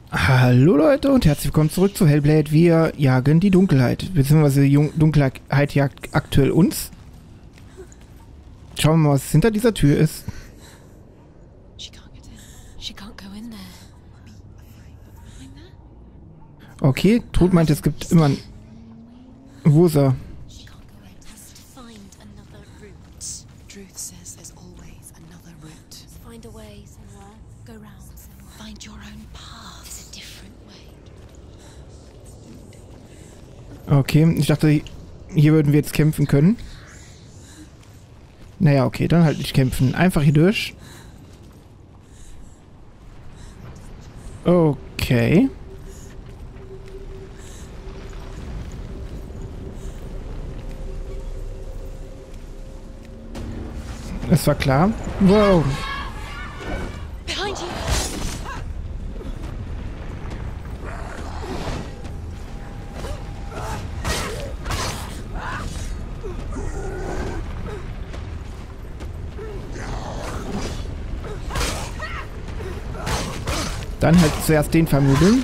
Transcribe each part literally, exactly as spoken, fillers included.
Hallo Leute und herzlich willkommen zurück zu Hellblade. Wir jagen die Dunkelheit, beziehungsweise die Dunkelheit jagt aktuell uns. Schauen wir mal, was hinter dieser Tür ist. Okay, Tod meint, es gibt immer ein... Wo ist er? Okay, ich dachte, hier würden wir jetzt kämpfen können. Naja, okay, dann halt nicht kämpfen. Einfach hier durch. Okay. Das war klar. Wow. Dann halt zuerst den vermöbeln.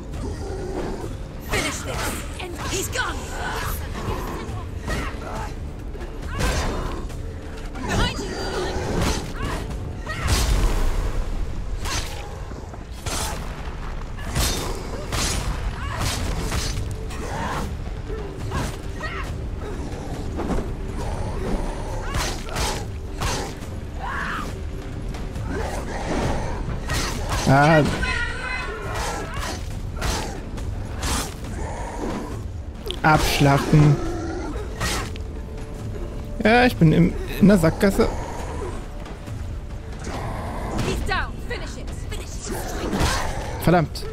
Ah. Abschlachten. Ja, ich bin im, in der Sackgasse. Verdammt.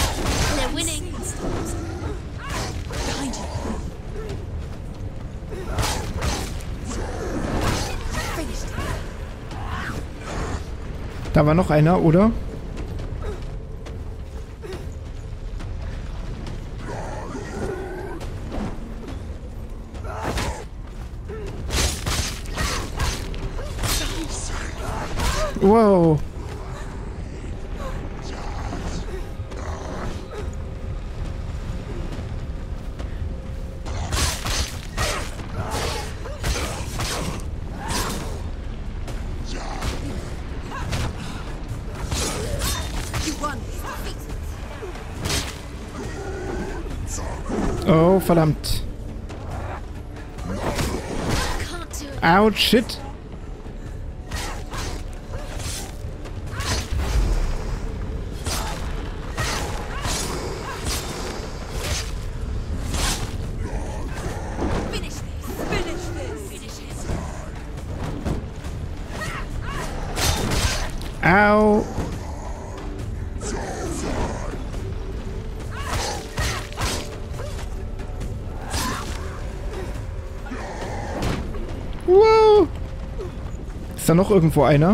Da war noch einer, oder? Wow. Oh, verdammt. Ouch, shit. Au. Wow. Ist da noch irgendwo einer?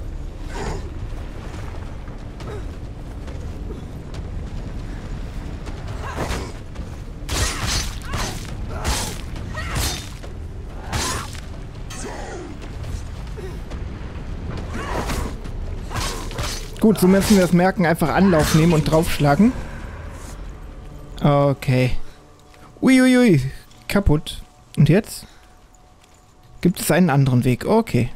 Gut, so müssen wir das merken. Einfach Anlauf nehmen und draufschlagen. Okay. Uiuiui. Kaputt. Und jetzt? Gibt es einen anderen Weg? Okay.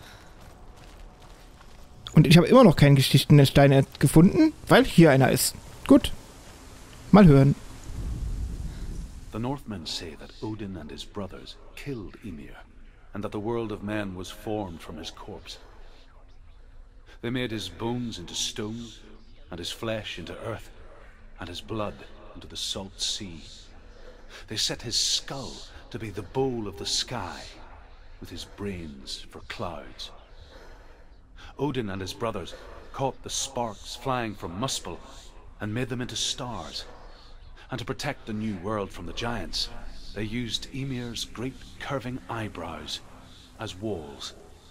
Und ich habe immer noch keinen gestichtenen Stein gefunden, weil hier einer ist. Gut. Mal hören. The Northmen say that Odin and his brothers killed Ymir, and that the world of men was formed from his corpse. They made his bones into stone, and his flesh into earth, and his blood into the salt sea. They set his skull to be the bowl of the sky, with his brains for clouds. Odin and his brothers caught the sparks flying from Muspel and made them into stars. And to protect the new world from the giants, they used Ymir's great curving eyebrows as walls.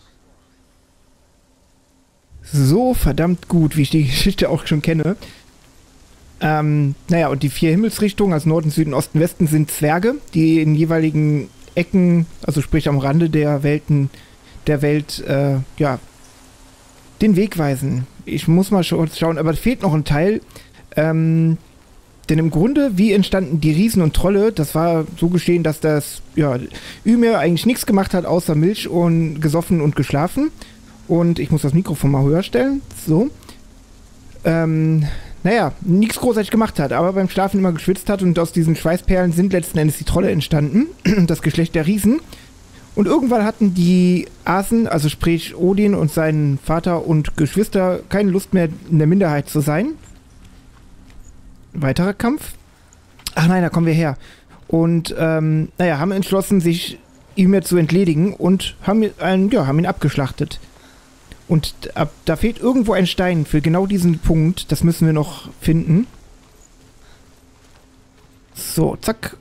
So verdammt gut, wie ich die Geschichte auch schon kenne. Ähm, naja, und die vier Himmelsrichtungen, also Norden, Süden, Osten, Westen, sind Zwerge, die in jeweiligen Ecken, also sprich am Rande der Welten, der Welt, äh, ja, den Weg weisen. Ich muss mal scha schauen, aber es fehlt noch ein Teil. Ähm, denn im Grunde, wie entstanden die Riesen und Trolle? Das war so geschehen, dass das, ja, Ymir eigentlich nichts gemacht hat, außer Milch und gesoffen und geschlafen. Und ich muss das Mikrofon mal höher stellen. So. Ähm, naja, nichts großartig gemacht hat, aber beim Schlafen immer geschwitzt hat und aus diesen Schweißperlen sind letzten Endes die Trolle entstanden. Das Geschlecht der Riesen. Und irgendwann hatten die Asen, also sprich Odin und sein Vater und Geschwister, keine Lust mehr in der Minderheit zu sein. Weiterer Kampf. Ach nein, da kommen wir her. Und, ähm, naja, haben entschlossen, sich Ymir zu entledigen und haben, einen, ja, haben ihn abgeschlachtet. Und ab, da fehlt irgendwo ein Stein für genau diesen Punkt. Das müssen wir noch finden. So, zack.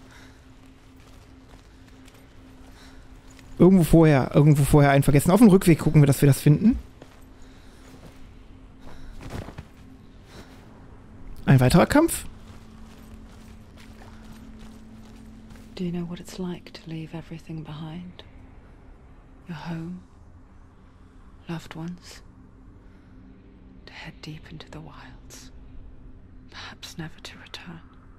Irgendwo vorher, irgendwo vorher einen vergessen. Auf dem Rückweg gucken wir, dass wir das finden. Ein weiterer Kampf. Do you know what it's like to leave everything behind? Your home, loved ones, to head deep into the wilds, perhaps never to return.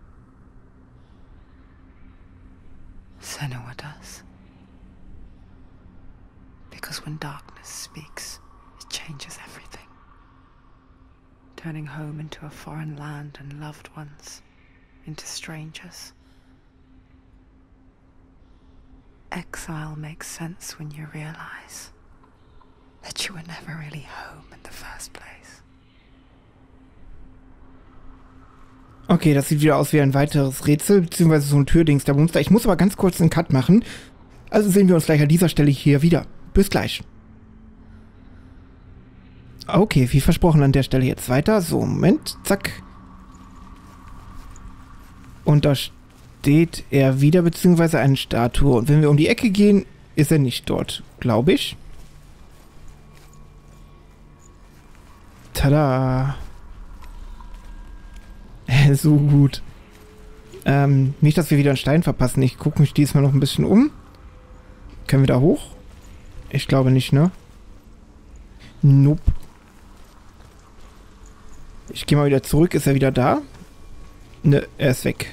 Senua does. Because when darkness speaks, it changes everything. Turning home into a foreign land and loved ones into strangers. Exile makes sense when you realize that you were never really home in the first place. Okay, das sieht wieder aus wie ein weiteres Rätsel, beziehungsweise so ein Türdings der Monster. Ich muss aber ganz kurz einen Cut machen. Also sehen wir uns gleich an dieser Stelle hier wieder. Bis gleich. Okay, wie versprochen an der Stelle jetzt weiter. So, Moment, zack. Und da steht er wieder, beziehungsweise eine Statue. Und wenn wir um die Ecke gehen, ist er nicht dort, glaube ich. Tada! So gut. Ähm, nicht, dass wir wieder einen Stein verpassen. Ich gucke mich diesmal noch ein bisschen um. Können wir da hoch? Ich glaube nicht, ne? Nope. Ich gehe mal wieder zurück. Ist er wieder da? Ne, er ist weg.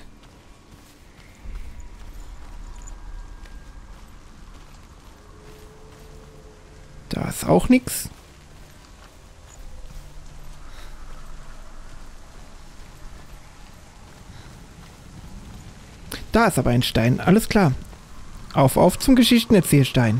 Da ist auch nichts. Da ist aber ein Stein. Alles klar. Auf, auf zum Geschichtenerzählstein.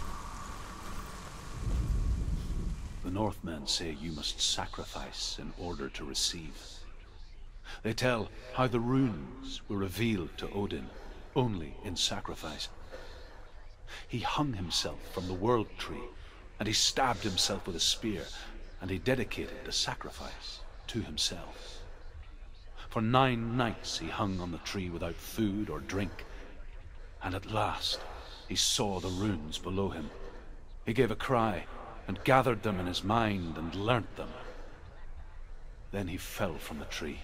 The Northmen say you must sacrifice in order to receive. They tell how the runes were revealed to Odin only in sacrifice. He hung himself from the world tree, and he stabbed himself with a spear, and he dedicated the sacrifice to himself. For nine nights he hung on the tree without food or drink, and at last he saw the runes below him. He gave a cry, and gathered them in his mind and learnt them. Then he fell from the tree.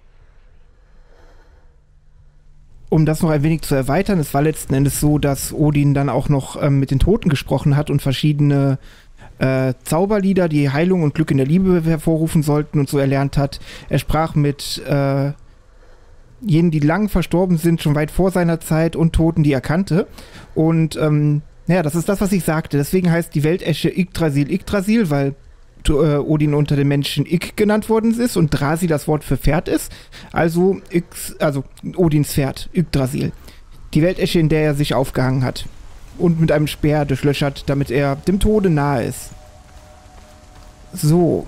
Um das noch ein wenig zu erweitern, es war letzten Endes so, dass Odin dann auch noch ähm, mit den Toten gesprochen hat und verschiedene äh, Zauberlieder, die Heilung und Glück in der Liebe hervorrufen sollten und so erlernt hat. Er sprach mit äh, jenen, die lang verstorben sind, schon weit vor seiner Zeit und Toten, die er kannte. Und ähm, ja, das ist das, was ich sagte. Deswegen heißt die Weltesche Yggdrasil Yggdrasil, weil äh, Odin unter den Menschen Ygg genannt worden ist und Drasi das Wort für Pferd ist. Also, Ygg's, also Odins Pferd, Yggdrasil. Die Weltesche, in der er sich aufgehangen hat. Und mit einem Speer durchlöchert, damit er dem Tode nahe ist. So.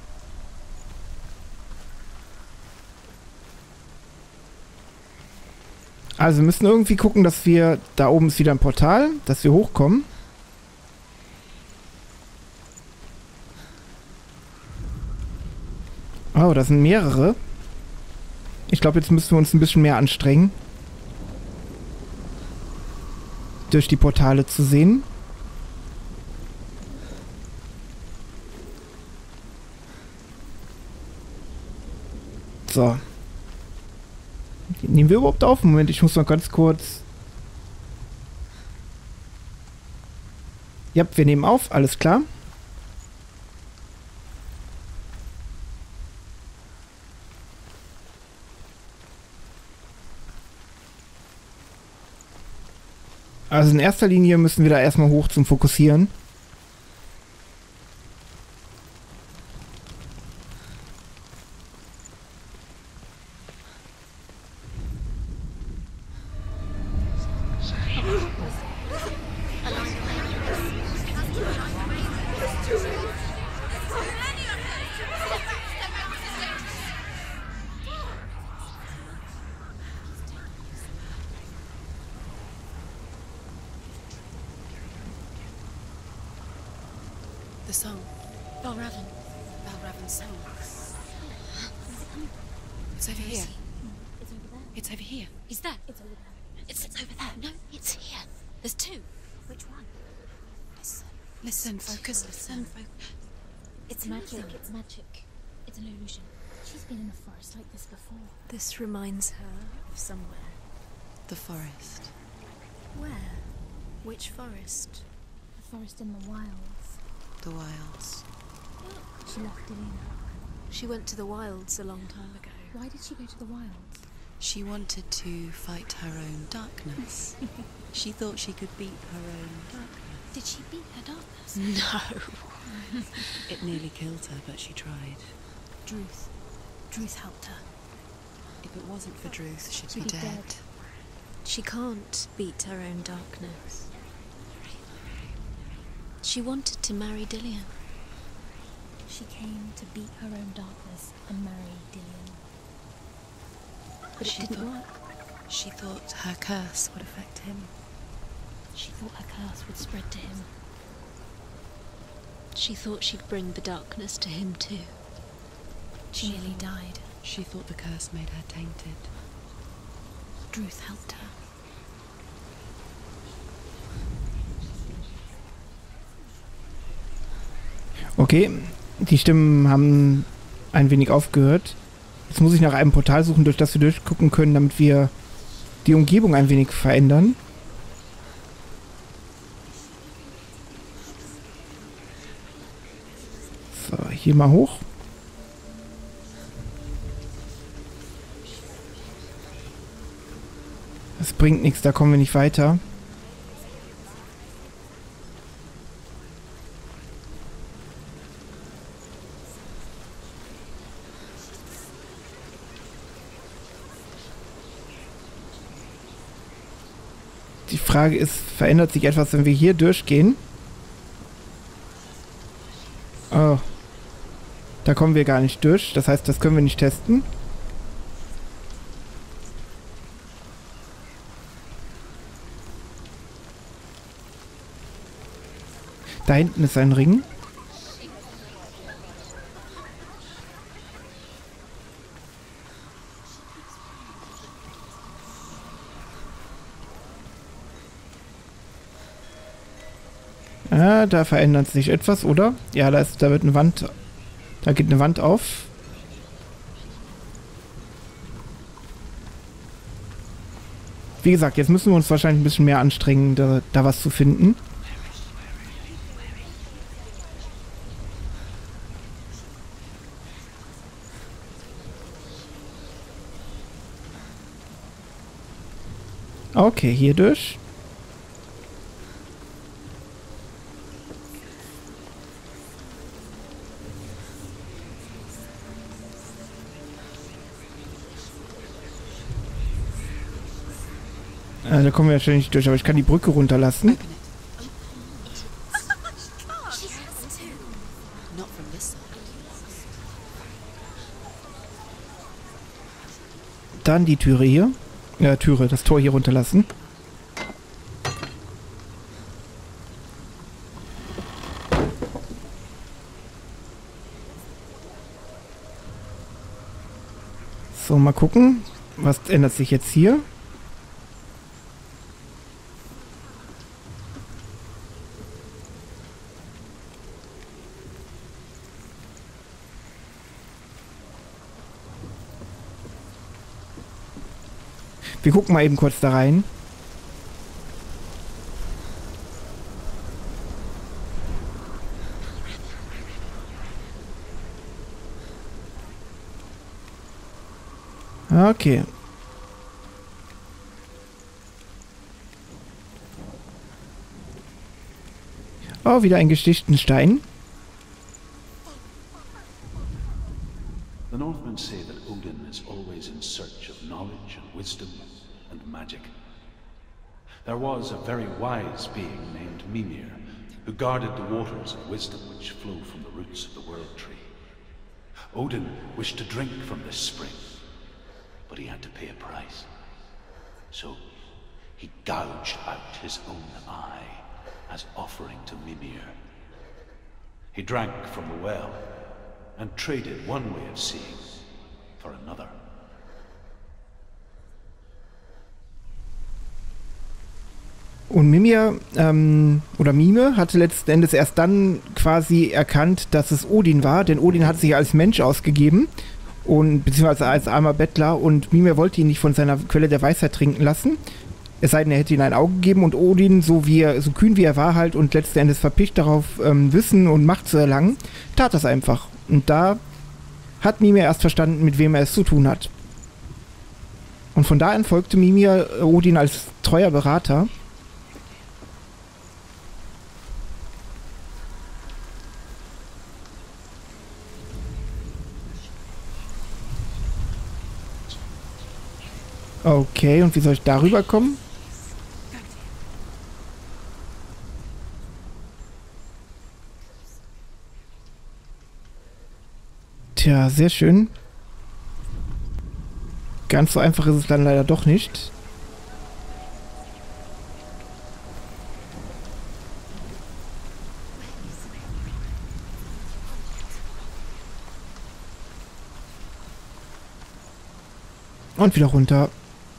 Also wir müssen irgendwie gucken, dass wir... Da oben ist wieder ein Portal, dass wir hochkommen. Oh, das sind mehrere. Ich glaube, jetzt müssen wir uns ein bisschen mehr anstrengen. Durch die Portale zu sehen. So. Nehmen wir überhaupt auf? Moment, ich muss noch ganz kurz... Ja, wir nehmen auf, alles klar. Also in erster Linie müssen wir da erstmal hoch zum Fokussieren. The song. Balraven. Balraven's song. It's over here. It's over there. It's over here. Is that? It's over there. It's, it's over there. No, it's here. There's two. Which one? Listen. Listen. Focus. Listen. Focus. It's magic. It's magic. It's an illusion. She's been in the forest like this before. This reminds her of somewhere. The forest. Where? Which forest? The forest in the wilds. The wilds. She left Delina. She went to the wilds a long time ago. Why did she go to the wilds? She wanted to fight her own darkness. She thought she could beat her own darkness. Did she beat her darkness? No. It nearly killed her, but she tried. Druth. Druth helped her. If it wasn't for Druth, she'd, She'd be, be dead. dead. She can't beat her own darkness. She wanted to marry Dillion. She came to beat her own darkness and marry Dillion. But She it didn't thought- work. She thought her curse would affect him. She thought her curse would spread to him. She thought she'd bring the darkness to him too. She nearly died. She thought the curse made her tainted. Druth helped her. Okay, die Stimmen haben ein wenig aufgehört. Jetzt muss ich nach einem Portal suchen, durch das wir durchgucken können, damit wir die Umgebung ein wenig verändern. So, hier mal hoch. Das bringt nichts, da kommen wir nicht weiter. Die Frage ist, verändert sich etwas, wenn wir hier durchgehen? Oh. Da kommen wir gar nicht durch. Das heißt, das können wir nicht testen. Da hinten ist ein Ring. Ah, da verändert sich etwas, oder? Ja, da ist, da wird eine Wand, da geht eine Wand auf. Wie gesagt, jetzt müssen wir uns wahrscheinlich ein bisschen mehr anstrengen, da, da was zu finden. Okay, hier durch. Äh, da kommen wir wahrscheinlich nicht durch, aber ich kann die Brücke runterlassen. Open it. She has to. Not from this side. Dann die Türe hier. Ja, Türe, das Tor hier runterlassen. So, mal gucken. Was ändert sich jetzt hier? Wir gucken mal eben kurz da rein. Okay. Oh, wieder ein gestichten Stein. The Northmen say that Odin is always in search of knowledge and wisdom and magic. There was a very wise being named Mimir, who guarded the waters of wisdom which flow from the roots of the World Tree. Odin wished to drink from this spring, but he had to pay a price. So he gouged out his own eye as offering to Mimir. He drank from the well and traded one way of seeing for another. Und Mimir, ähm, oder Mime, hatte letzten Endes erst dann quasi erkannt, dass es Odin war, denn Odin hat sich als Mensch ausgegeben, und beziehungsweise als armer Bettler, und Mimir wollte ihn nicht von seiner Quelle der Weisheit trinken lassen, es sei denn, er hätte ihm ein Auge gegeben, und Odin, so wie er, so kühn wie er war halt und letzten Endes verpicht darauf, ähm, Wissen und Macht zu erlangen, tat das einfach. Und da hat Mimir erst verstanden, mit wem er es zu tun hat. Und von da an folgte Mimir Odin als treuer Berater. Okay, und wie soll ich darüber kommen? Tja, sehr schön. Ganz so einfach ist es dann leider doch nicht. Und wieder runter.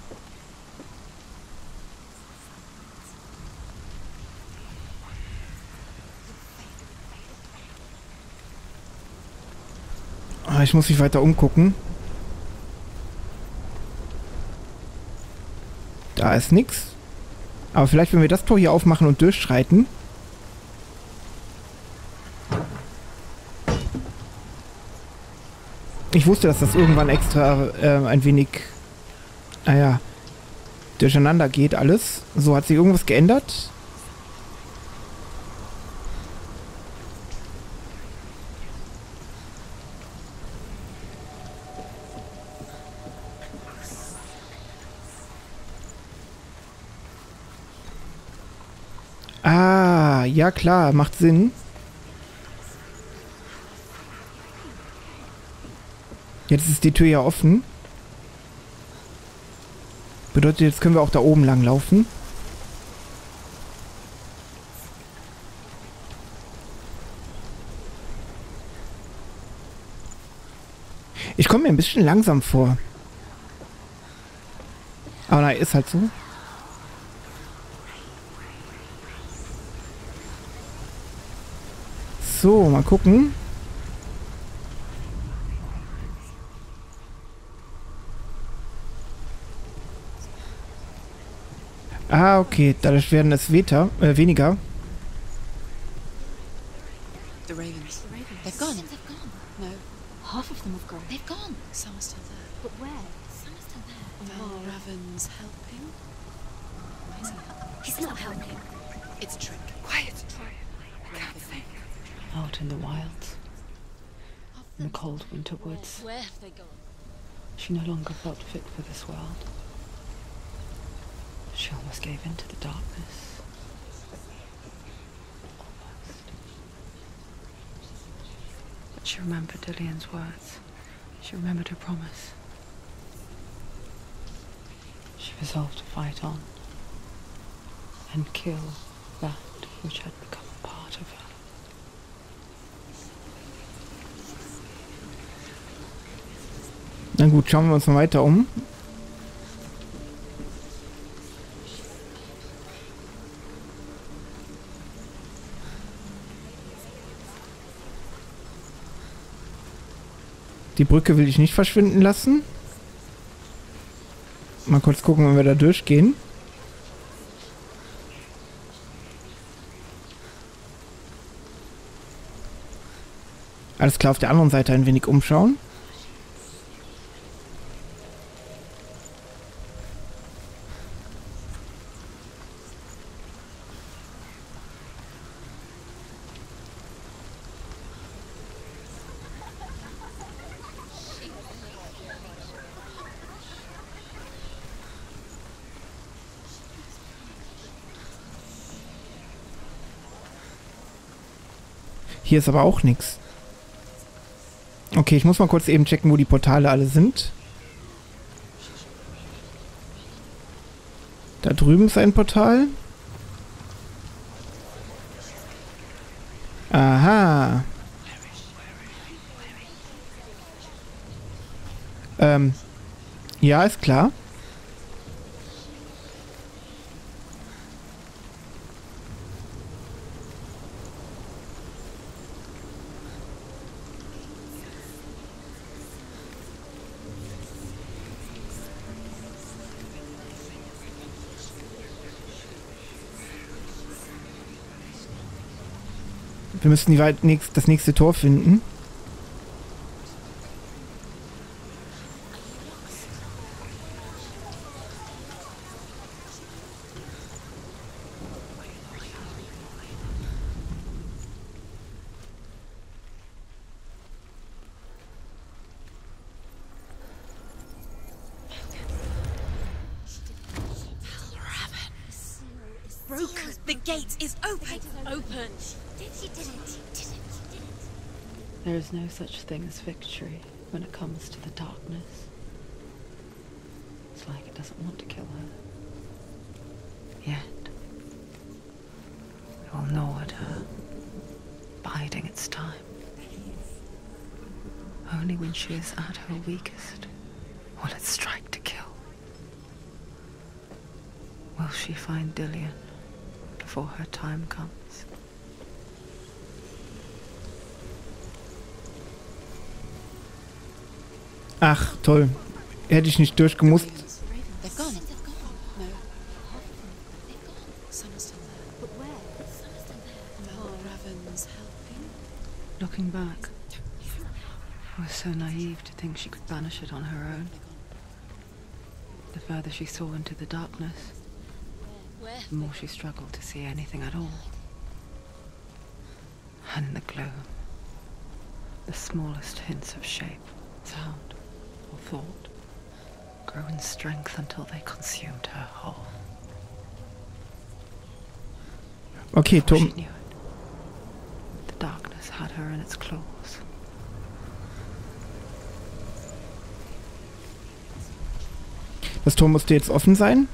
Ah, ich muss mich weiter umgucken. Da ist nix. Aber vielleicht, wenn wir das Tor hier aufmachen und durchschreiten. Ich wusste, dass das irgendwann extra äh, ein wenig, naja, durcheinander geht alles. So, hat sich irgendwas geändert? Ah, ja klar, macht Sinn. Jetzt ist die Tür ja offen. Bedeutet, jetzt können wir auch da oben lang laufen. Ich komme mir ein bisschen langsam vor. Aber na, ist halt so. So, mal gucken. Ah, okay. Dadurch werden es weter, äh, weniger. The Ravens. The ravens. They've gone. They've gone. No, Half of them have gone. they've gone. Some are still there. But where? Some are still there. Well, Raven's helping. Why is he helping? He's not helping. It's a trick. Quiet. I can't think. Out in the wilds, in the cold winter woods, Where have they gone? she no longer felt fit for this world. She almost gave in to the darkness. Almost. But she remembered Dillion's words. She remembered her promise. She resolved to fight on and kill that which had become a part of her. Na gut, schauen wir uns mal weiter um. Die Brücke will ich nicht verschwinden lassen. Mal kurz gucken, wenn wir da durchgehen. Alles klar, auf der anderen Seite ein wenig umschauen. Hier ist aber auch nichts. Okay, ich muss mal kurz eben checken, wo die Portale alle sind. Da drüben ist ein Portal. Aha. Ähm. Ja, ist klar. Wir müssen die weit nächst, das nächste Tor finden. Broken. The gate is open. Open. She did it. She did it. She did it. There is no such thing as victory when it comes to the darkness. It's like it doesn't want to kill her. Yet. It will gnaw at her, biding its time. Only when she is at her weakest will it strike to kill. Will she find Dillion before her time comes? Ach, toll. Hätte ich nicht durchgemusst. They've gone. No. Some are still there. But where? Some is still there. Val Raven's helping. Looking back, I was so naive to think she could banish it on her own. The further she saw into the darkness, Where? the more she struggled to see anything at all. And in the gloom, the smallest hints of shape, sound, or thought grew in strength until they consumed her whole. Okay, Before Tom. she knew it, the darkness had her in its claws. Das Tor musste jetzt offen sein.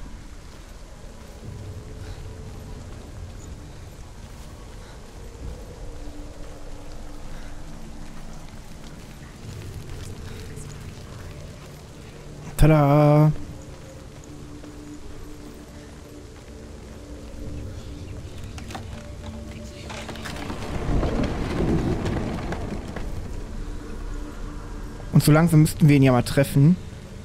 Tada! Und so langsam müssten wir ihn ja mal treffen.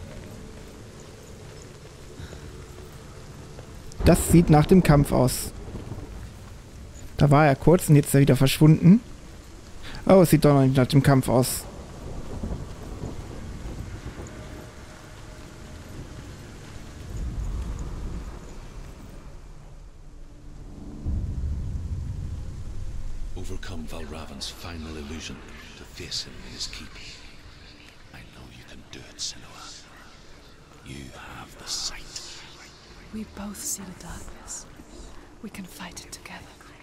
Das sieht nach dem Kampf aus. Da war er kurz und jetzt ist er wieder verschwunden. Oh, es sieht doch noch nicht nach dem Kampf aus. Overcome Valravn's final illusion to face him in his keep. I know you can do it, Senua. You have the sight. We both see the darkness. We can fight it together.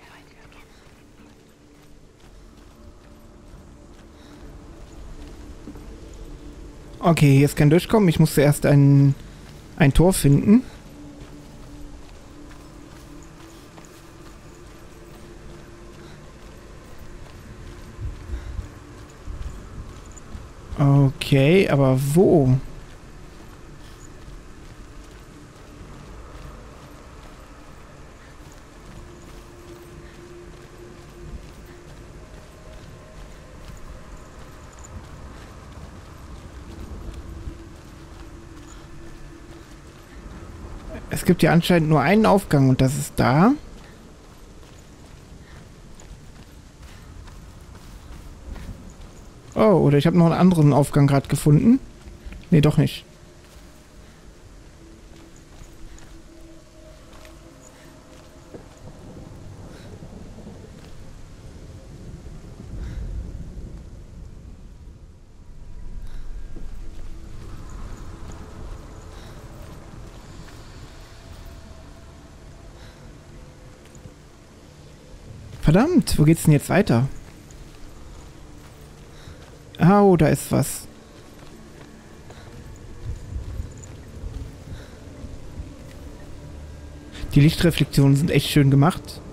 Okay, hier ist kein Durchkommen. Ich muss zuerst ein, ein Tor finden. Okay, aber wo? Es gibt ja anscheinend nur einen Aufgang und das ist da. Oh, oder ich habe noch einen anderen Aufgang gerade gefunden. Nee, doch nicht. Verdammt, wo geht's denn jetzt weiter? Oh, da ist was. Die Lichtreflexionen sind echt schön gemacht.